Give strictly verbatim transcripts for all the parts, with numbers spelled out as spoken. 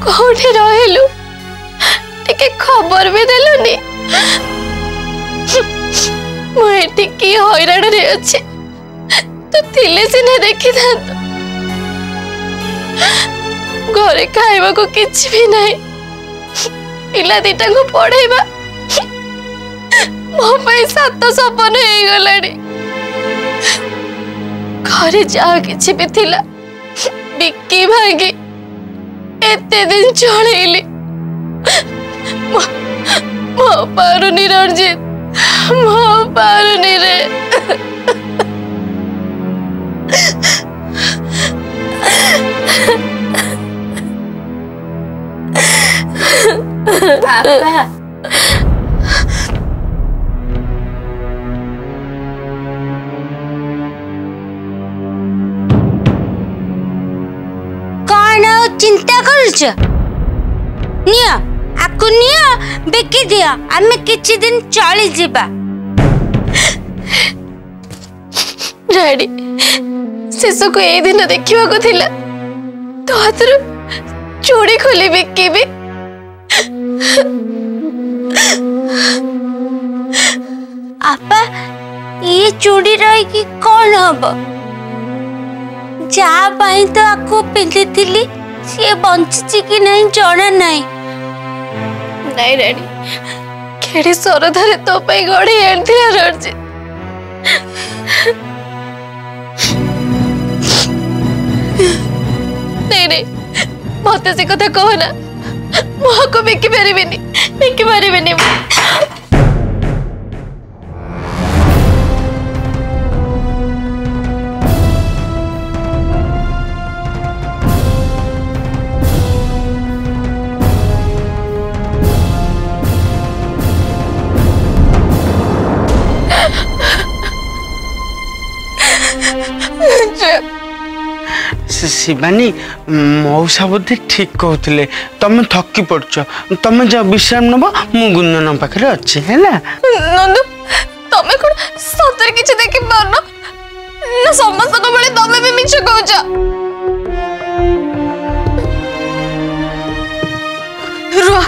कोठे रहलु टिके खबर भी देलुनी मुझे की हैरान रे अच्छे तो थिले सिने देखी था घरे खाइबा को किछ भी नहीं पिला दीटा को पढ़ेबा मो पैसा तो सपन हो गलानी घरे जा किछि भी थिला बिक्की भागी एते दिन चलेली मो पारुनी रणजीत मो पारुनी रे पापा कौन चिंता करुच निया आकु निया बेकी दिया आमे किछि दिन चली जिबा डैडी शेष को ए दिन देखिबा को थिला तो हाथरू चूड़ी खोली बिक्की भी आपा ये चूड़ी रही कि कौन हब जा पाई तो आकु पिंधि थिली सी बंची कि नहीं जाना नहीं नहीं डैडी केड़ी सरधारे तो पई गड़ी एंथिला रजी नहीं नहीं मत से कथा कहो ना मुह को बिकी पारिबिनी बिकी पारिबिनी शिवानी मौसा बोधे ठीक कहते तुम थकी पड़छ तुम जा विश्राम नब मु गुंजन पाखे अच्छी है नंदू तमे कोन सतर किछ देखि पारनो ना समस्त को बळे तमे भी मिछ कहउछ रो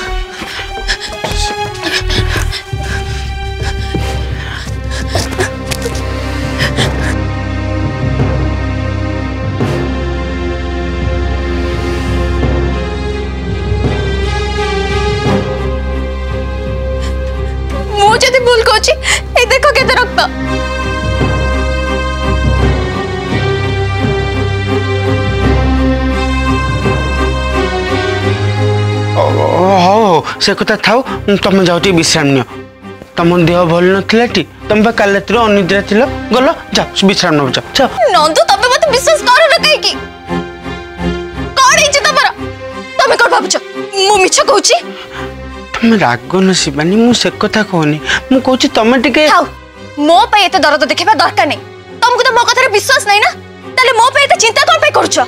मुझे भूल कोची ए देखो केते रक्त हो से कथा थाओ तुम जाओ टी विश्राम नियो तुम देह भल नथिला टी तुम बा काल रात अनिद्रा थिलो गलो जा विश्राम न जा जा नंदू तबे मते विश्वास करो न काई की कोन हिच तमरा तमे कोन भाबुछ मु मिछ कहूची तुम राग न शिवानी मु से कथा कहनी मु कहूची तुम टिके मो पे एते दर्द देखबा दरकार नहीं तुमको तो मो कथा रे विश्वास नहीं ना ताले मो पे एते चिंता कोन पे करछ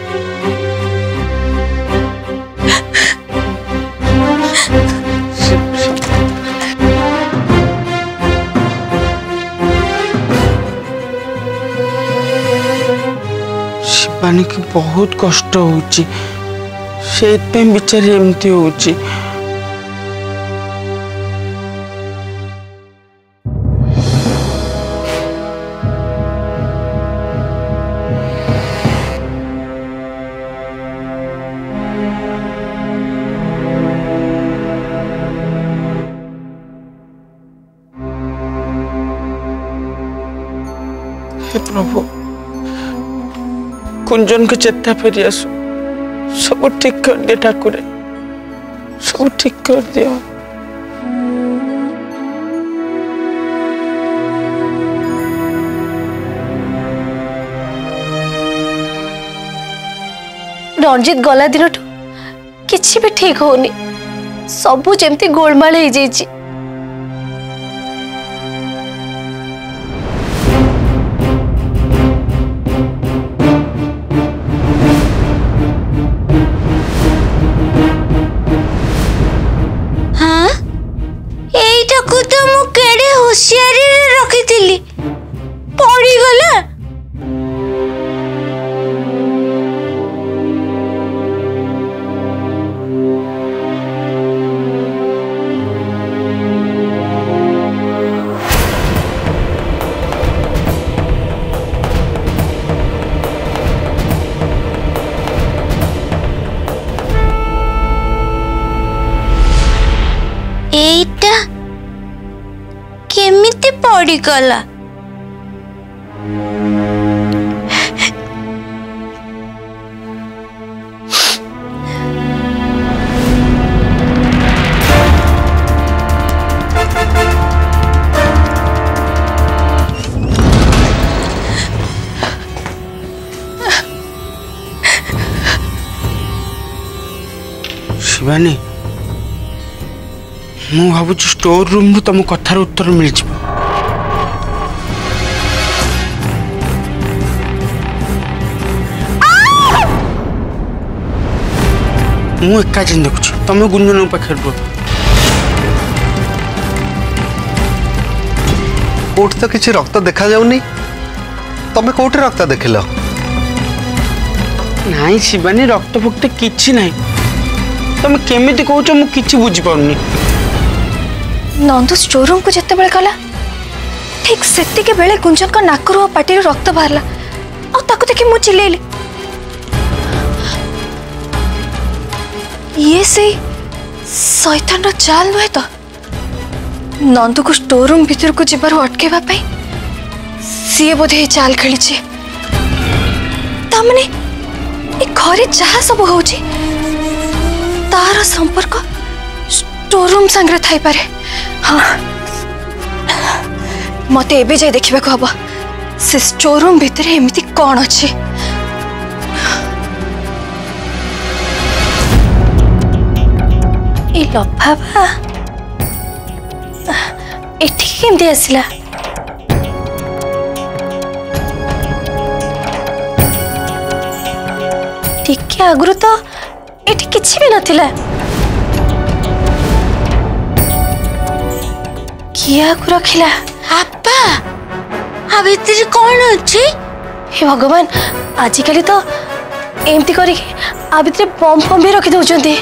शिवानी की बहुत कष्ट होची सेत पे बिचारी एमती होची हे प्रभु कुंजन को चेता फेरी आसु सब ठीक कर दे ठाकुर सब ठीक कर दियो रणजीत गला दिन किसी भी ठीक होनी सबू जमती गोलमाल हो जाइए होशियारी रखी थी पड़ी गला एटा केमिति पड़ी गला? शिवानी मु भावुँ स्टोर रूम रु तुम कथार उत्तर मिल जाए। मु एका जिन देखुच तुम गुंजन पाखे कोट तो किसी रक्त देखा जाऊनी तमें कोटे रक्त देखिल? नहीं शिवानी रक्त फक्त किछि नहीं तुम केमिति कहूच मु किछि बुझी पाउनी। नंदू स्टोर रूम को जिते बेले गला ठीक सेतिके बेले गुंजन का नाकरू पाटी रक्त बाहरला और ताको देखि मु चिल्लेली। ये से शैतान चाल नुहे तो नंदू को स्टोर रूम भीतर को जीवार अटकेबा पई सी बोधे चाल खेली तामने ए घरे जहाँ सब होची तार संपर्क स्टोर रूम संगे थाई पारे। हाँ मते एबे जाय देखिबा को हबो से स्टोर रूम भीतर एमिति कोन अछि। ए लफाफा एठी केमती आसिला? टिके आगुरु तो एठी किछि भी नथिला। किया को रखिला? आपा आ भीतर कौन अछि? हे भगवान आजिकली तो एमती करी आ भीतर बम बम भी रखी दउचंती।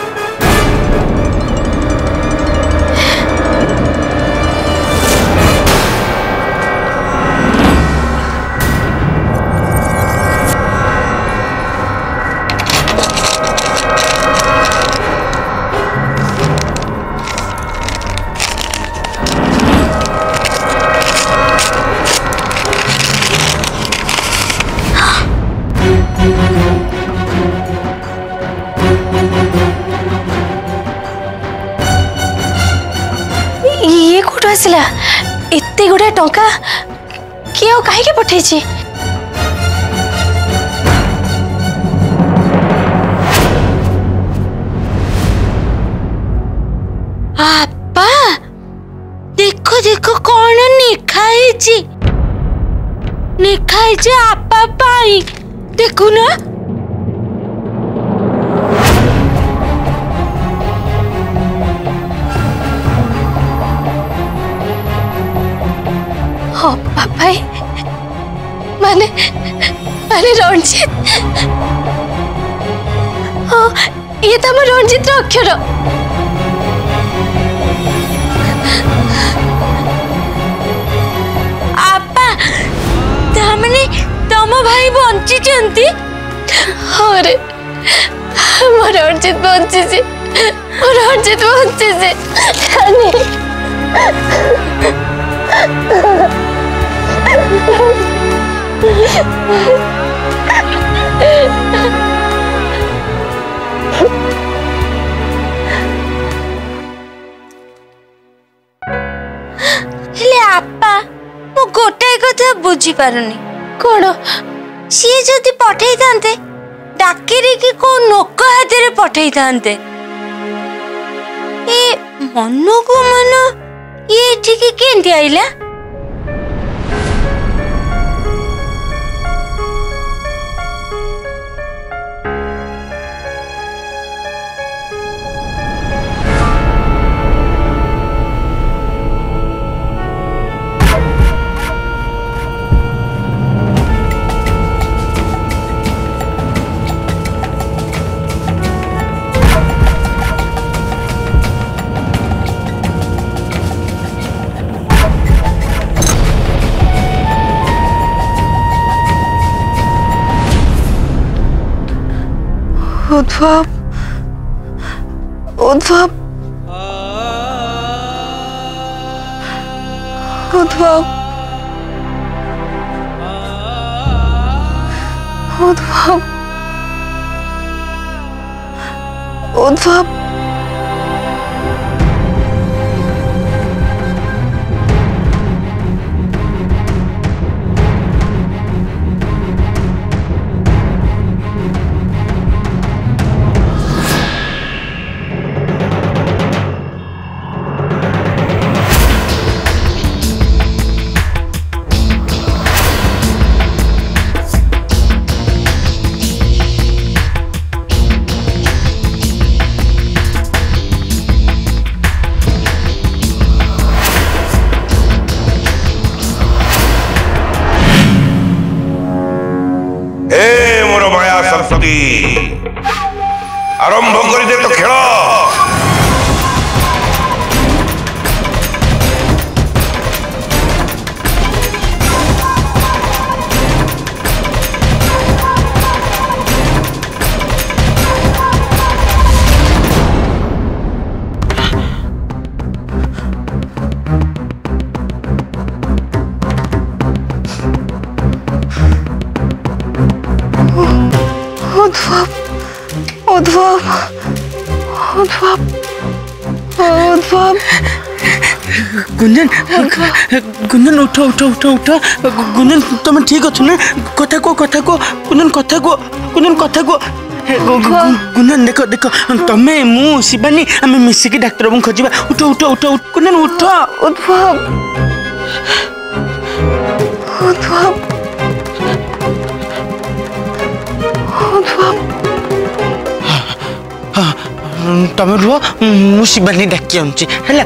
आसला एते गुडा टंका किए कहीं पठेछि? आपा देखो देखो कौन लिखाई लिखाई आपा पाई देखु ना। हाँ पापा माने माने रणजित। हाँ ये तो आम रणजित अक्षर। आपा तामने तम भाई बंची चंती? हाँ रे मो रणजित बंची से मो रणजित बंची से हेले आपा मु गोटाए कथा बुझी पारुनी। कौन? सी जदि पठेई थांते डाकेरी की को नोक हाथ रे पठेई थांते ए मनु को मनु ये ठीक केंती आइला? उद्भव उद्भव उद्भव उद्भव उद्भव आरंभ कर दे तो खेल उद्भव उद्भव उद्भव उद्भव गुंजन गुंजन उठो उठो उठो उठो गुंजन तुम ठीक अच्छो ना कथा को कथा को गुंजन कथा को गुंजन कथा को गुंजन देख देख तमें मु शिवानी आम मिसिकी डाक्टर बाबू खोजा उठो उठो उठो गुंजन उठो उद्भव उद्भव उद्भव तमें रुह मु शिवानी डाकी आनुची है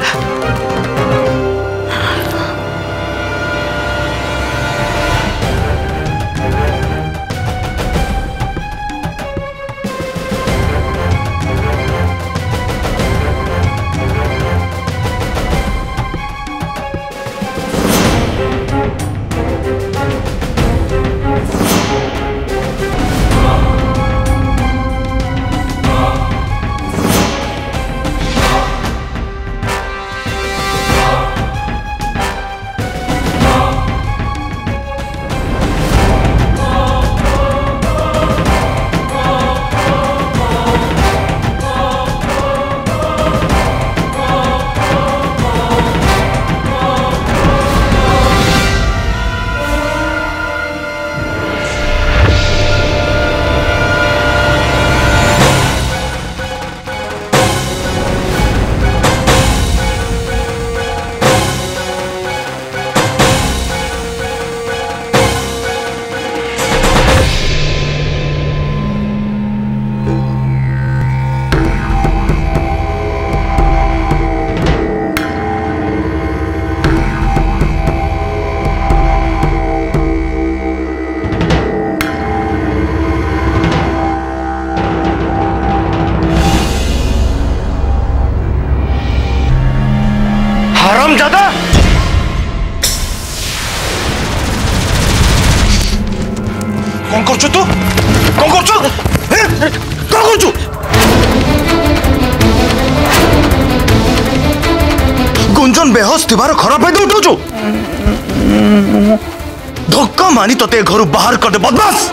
हरामजादा कौन कर तू कौन कर कौन कर गुंजन बेहोश थिबार खराब है उठाऊ धक्का मानी तोते घर बाहर कर दे बदमाश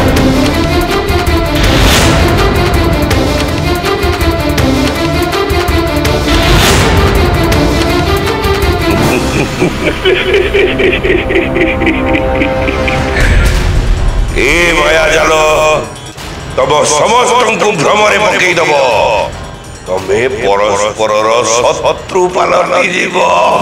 ए माया जाल तब समस्त भ्रमरे पकईदब तमे परस्पर शत्रु पालटी जीव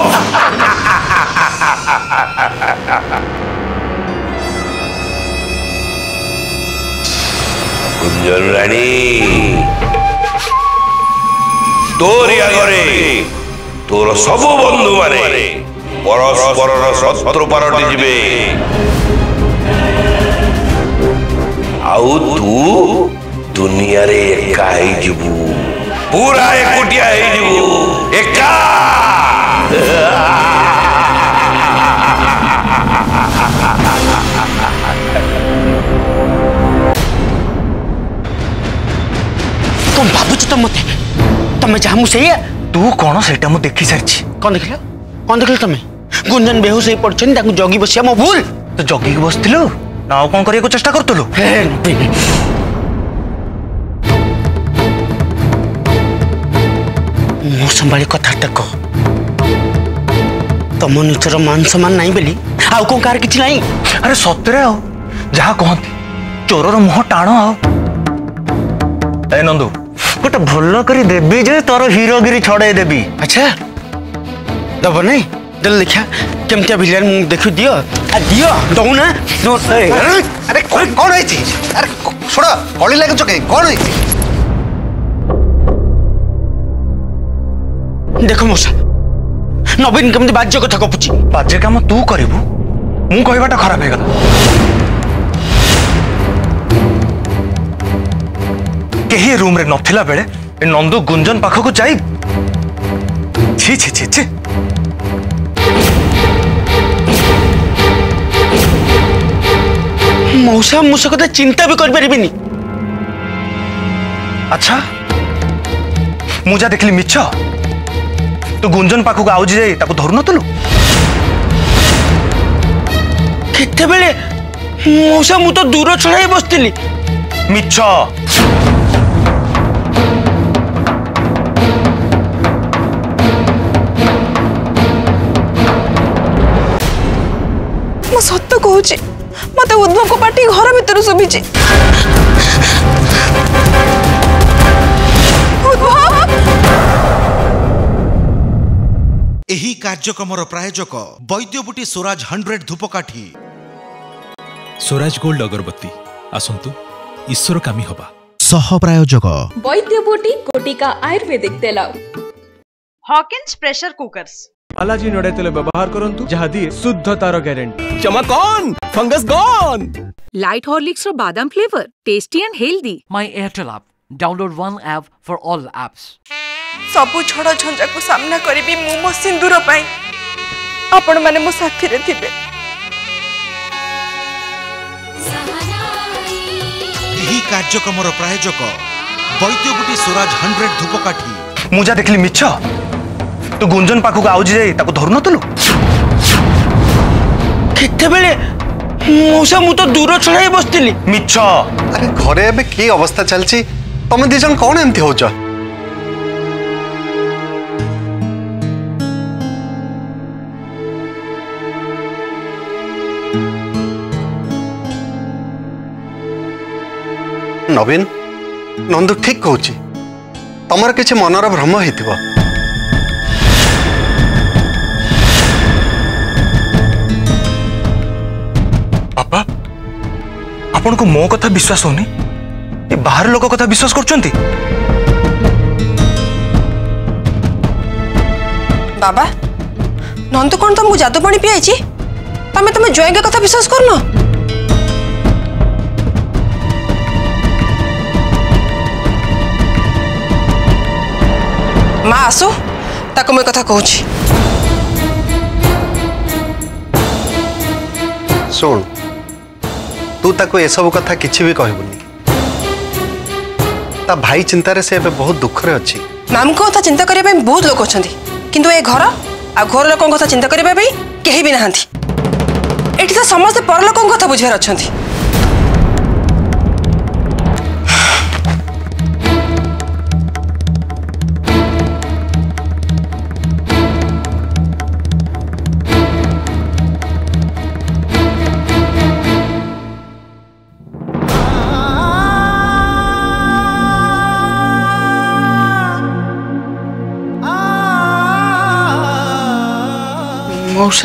गुंजन राणी तोरी आगरे तोर सब बंधु माने परस्पर शत्रु पालटी जीवे आउ तू दुनिया रे एका ही जीवु पूरा एकुटिया ही जीवु एका तुम भावुच तो मत तुम जहाँ मुझे तू कौन से देखी सारी कौन देख कौन देख तुम गुंजन बेहोश हो पड़छन ताकू जगी बसिया मो भूल। तो जगी के बसथिलु ना और कोन करिया को चेष्टा करतलु? मो संभाली कथा तक तम निचर मान सम्मान नहीं बेली आउ कोन कार किछ नहीं। अरे सतरे आओ जहा कहती चोरर मुह टाण आओ। ए नंदू गोटे भल करी देबी जे तोर हीरोगिरी छड़े देबी। अच्छा दब नहीं दल लिखा केमतिया भिलियन मु देखु दियो आ दियो दउ ना। अरे कौन कौन है थी? अरे छोड़ा हॉली लागे जो कहीं कौन है थी? देखो मोसा नवीन केमति बाज्य कथा कपुची। बाज्य काम तू करिबु मु कहबाटा खराब हे गला। केही रूम रे नथिला बेले ए नंदू गुंजन पाखको जाई छी छी छी छी। मौसा मुझसे कदा चिंता भी कर परिबिनी। अच्छा मुझा देखली मिछ तू गुंजन पाखको आउजी जाई ताको धरु नतलु? केते बेले मौसा मु तो दूर छड़ाई बसतिली। मिछ मु सत्य कहूची मते उद्भव को पाटी घर भीतर सुभिची। एही कार्यक्रमर प्रायोजक वैद्यबुटी स्वराज हंड्रेड धूपकाठी। स्वराज गोल्ड अगरबत्ती आसंतु ईश्वर कामी हवा। सह प्रायोजक वैद्यबुटी कोटिका आयुर्वेदिक तेल। हॉकिंस प्रेशर कुकर्स बालाजी नड़े तेल व्यवहार करंतु जहा दिए शुद्धतार गारंटी। चमक कौन फंगस गॉन। लाइट हॉर्लिक्स रो बादाम flavour tasty and healthy. My Airtel app download one app for all apps. सबु छड़ झंझा को सामना करिबी मु मो सिंदूर पाई आपण माने मो साथी रे थिबे। एही कार्यक्रमर प्रायोजक वैद्यबुटी स्वराज हंड्रेड धूपकाठी। मुझा देखली मिछ तू गुंजन पाखको आउजी जाई ताको धरु नतलु? केते बेले मौसा मु तो दूर छड़ाई बसतिली। मिछ अरे घरे एबे की अवस्था चलची तमे दी जन कोन एमती होछ? नवीन नंदू ठीक कहूची तमर किछि मनर भ्रम हेतिबो। पापा आपन को मो कथा विश्वास होनी ए बाहर लोक कथा विश्वास करचंती? बाबा नंदू कोन तुमको जादू पानी पियाइची तमे तमे जोई के कथा विश्वास करनो? माँ आसो ताको मैं कथा कहूची। सुन तू ताको ए सब कथा किछि भी कहबुनी। ता भाई चिंता रे से एबे बहुत दुख रे अछि। माम को कथा चिंता करिया पे बहुत लोक अछंती किंतु ए घर आ घर लोक कथा चिंता करिया पे केही भी नाहंती। एठी तो समस्त पर लोक कथा बुझियार अछंती। मौसा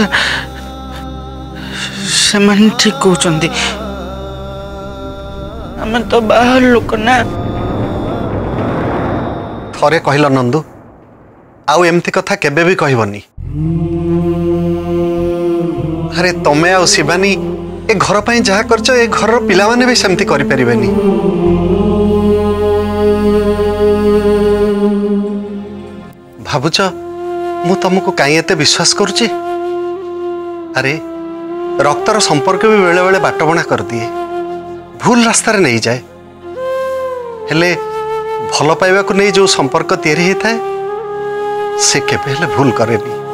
से मन ठीक कहउचंदी हमें तो बाहर लोक ना। थरे कहिला नंदू आउ एमती कथा केबे भी कहबनी। अरे तमे आ शिवानी ए घर पई जहा करछ ए घर पिला माने भी सेमती करि परिबेनी। भाबुछ मु तुमको काई एते विश्वास करूची? अरे रक्तर संपर्क भी बेले बेले बाटबणा कर दिए भूल रास्ता रे नहीं जाए। हेले भल पाइबा को नहीं जो संपर्क तैयारी होता है से केबे हेले भूल करेनी।